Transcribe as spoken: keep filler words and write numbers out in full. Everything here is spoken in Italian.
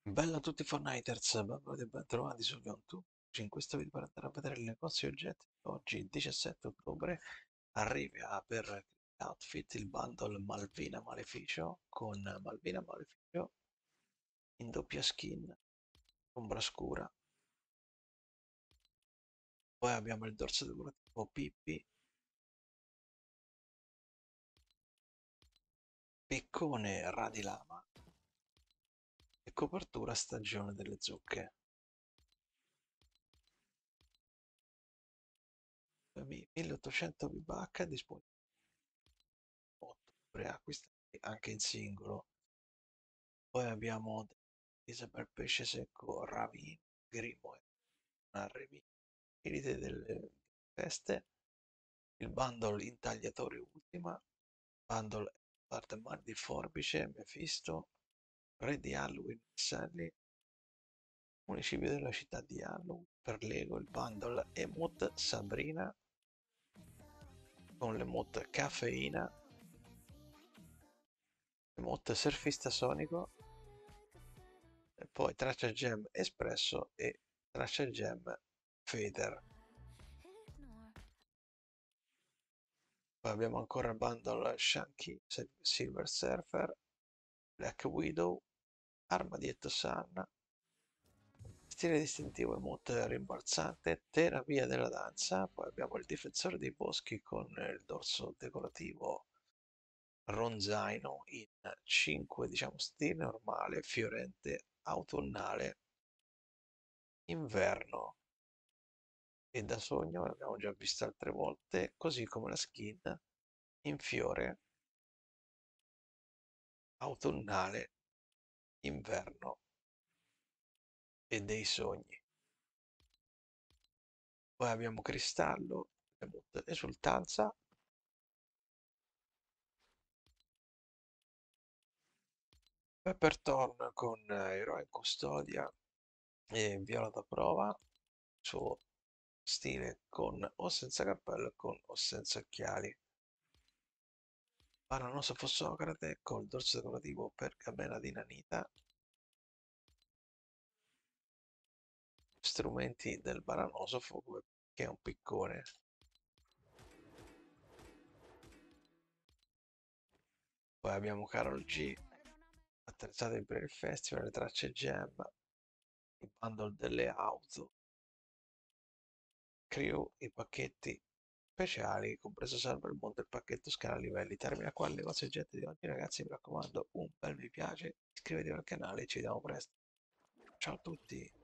Bella a tutti Fortniters, benvenuti e bentrovati su YouTube. In questo video per andare a vedere il negozio oggetti, oggi diciassette ottobre arriva per outfit il bundle Malvina Maleficio con Malvina Maleficio in doppia skin, ombra scura. Poi abbiamo il dorso decorativo Pippi, piccone Radilama e copertura stagione delle zucche. milleottocento V-Bucks disponibili ottobre, acquistati anche in singolo. Poi abbiamo Isabel Pesce Secco, Ravi, Grimo e Arrivi, Elite delle Feste, il bundle Intagliatori Ultima, bundle Parte di Forbice, Mephisto, Re di Halloween, Sally, Municipio della città di Halloween, per Lego il bundle Emote Sabrina, con l'emote Caffeina, emote Surfista Sonico, e poi Traccia Gem Espresso e Traccia Gem Fader. Poi abbiamo ancora il bundle Shanky Silver Surfer, Black Widow, Armadietto Sun, stile distintivo emote rimbalzante, terapia della danza. Poi abbiamo il difensore dei boschi con il dorso decorativo ronzaino in cinque, diciamo, stile normale, fiorente, autunnale, inverno e da sogno, l'abbiamo già visto altre volte, così come la skin in fiore, autunnale, inverno e dei sogni. Poi abbiamo Cristallo, Esultanza, Peppertorn con eh, Eroe in Custodia e Viola da Prova, suo stile con o senza cappello con o senza occhiali. Bananoso Fossocrate col dorso decorativo Pergamena di Nanita, strumenti del Bananosofo che è un piccone. Poi abbiamo Carol G, attrezzate per il festival, le tracce Gem, il bundle delle auto, crew, i pacchetti speciali, compreso salvo il mondo del pacchetto scala livelli. Termina qua il negozio oggetti di oggi, ragazzi. Mi raccomando, un bel mi piace, iscrivetevi al canale e ci vediamo presto. Ciao a tutti!